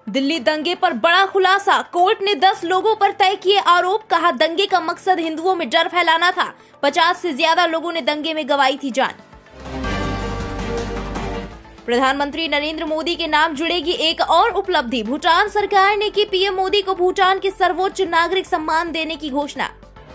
दिल्ली दंगे पर बड़ा खुलासा। कोर्ट ने 10 लोगों पर तय किए आरोप। कहा दंगे का मकसद हिंदुओं में डर फैलाना था। 50 से ज्यादा लोगों ने दंगे में गंवाई थी जान। प्रधानमंत्री नरेंद्र मोदी के नाम जुड़ेगी एक और उपलब्धि। भूटान सरकार ने की पीएम मोदी को भूटान के सर्वोच्च नागरिक सम्मान देने की घोषणा।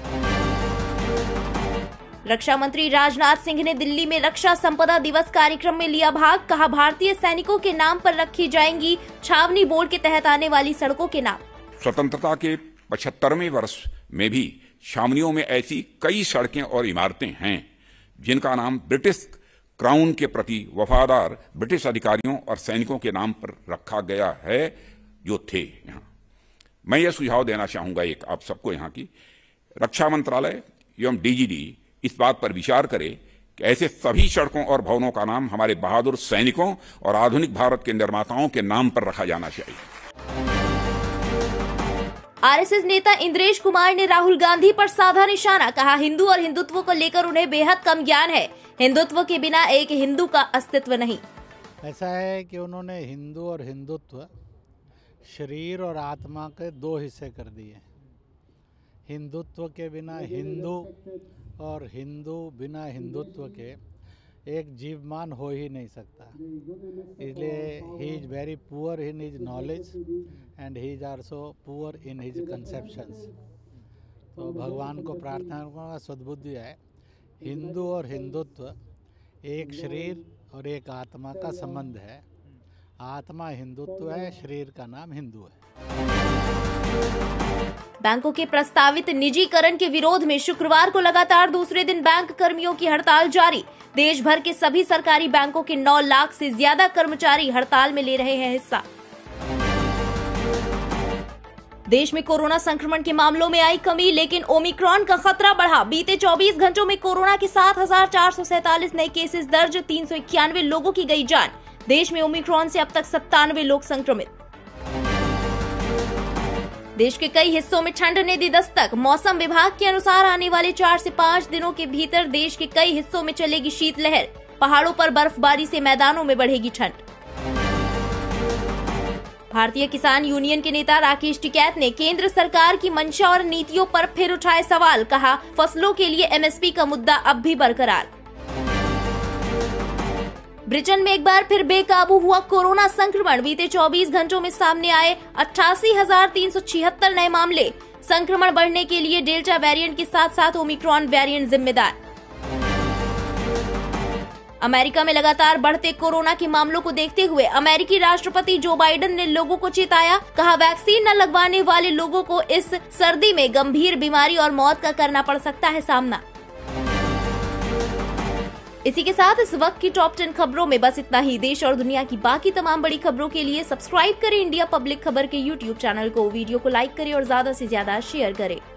रक्षा मंत्री राजनाथ सिंह ने दिल्ली में रक्षा संपदा दिवस कार्यक्रम में लिया भाग। कहा भारतीय सैनिकों के नाम पर रखी जाएंगी छावनी बोर्ड के तहत आने वाली सड़कों के नाम। स्वतंत्रता के 75वें वर्ष में भी छावनियों में ऐसी कई सड़कें और इमारतें हैं जिनका नाम ब्रिटिश क्राउन के प्रति वफादार ब्रिटिश अधिकारियों और सैनिकों के नाम पर रखा गया है जो थे यहाँ। मैं ये सुझाव देना चाहूंगा एक आप सबको यहाँ की रक्षा मंत्रालय एवं डीजीडी इस बात पर विचार करे कि ऐसे सभी सड़कों और भवनों का नाम हमारे बहादुर सैनिकों और आधुनिक भारत के निर्माताओं के नाम पर रखा जाना चाहिए। आरएसएस नेता इंद्रेश कुमार ने राहुल गांधी पर साधा निशाना। कहा हिंदू और हिंदुत्व को लेकर उन्हें बेहद कम ज्ञान है। हिंदुत्व के बिना एक हिंदू का अस्तित्व नहीं। ऐसा है कि उन्होंने हिंदू और हिंदुत्व शरीर और आत्मा के 2 हिस्से कर दिए। हिंदुत्व के बिना हिंदू और हिंदू बिना हिंदुत्व के एक जीवमान हो ही नहीं सकता। इसलिए he is very poor in his knowledge and he is also poor in his conceptions. तो भगवान को प्रार्थना करूँगा सद्बुद्धि है। हिंदू और हिंदुत्व एक शरीर और एक आत्मा का संबंध है। आत्मा हिंदुत्व है, शरीर का नाम हिंदू है। बैंकों के प्रस्तावित निजीकरण के विरोध में शुक्रवार को लगातार दूसरे दिन बैंक कर्मियों की हड़ताल जारी। देश भर के सभी सरकारी बैंकों के 9 लाख से ज्यादा कर्मचारी हड़ताल में ले रहे हैं हिस्सा। देश में कोरोना संक्रमण के मामलों में आई कमी, लेकिन ओमिक्रॉन का खतरा बढ़ा। बीते 24 घंटों में कोरोना के 7,447 नए केसेस दर्ज, 391 लोगों की गई जान। देश में ओमिक्रॉन से अब तक 97 लोग संक्रमित। देश के कई हिस्सों में ठंड ने दी दस्तक। मौसम विभाग के अनुसार आने वाले 4 से 5 दिनों के भीतर देश के कई हिस्सों में चलेगी शीतलहर। पहाड़ों पर बर्फबारी से मैदानों में बढ़ेगी ठंड। भारतीय किसान यूनियन के नेता राकेश टिकैत ने केंद्र सरकार की मंशा और नीतियों पर फिर उठाए सवाल। कहा फसलों के लिए एमएसपी का मुद्दा अब भी बरकरार। ब्रिटेन में एक बार फिर बेकाबू हुआ कोरोना संक्रमण। बीते 24 घंटों में सामने आए 88,376 नए मामले। संक्रमण बढ़ने के लिए डेल्टा वेरिएंट के साथ साथ ओमिक्रॉन वेरिएंट जिम्मेदार। अमेरिका में लगातार बढ़ते कोरोना के मामलों को देखते हुए अमेरिकी राष्ट्रपति जो बाइडेन ने लोगों को चेताया। कहा वैक्सीन न लगवाने वाले लोगों को इस सर्दी में गंभीर बीमारी और मौत का करना पड़ सकता है सामना। इसी के साथ इस वक्त की टॉप 10 खबरों में बस इतना ही। देश और दुनिया की बाकी तमाम बड़ी खबरों के लिए सब्सक्राइब करें इंडिया पब्लिक खबर के YouTube चैनल को। वीडियो को लाइक करें और ज्यादा से ज्यादा शेयर करें।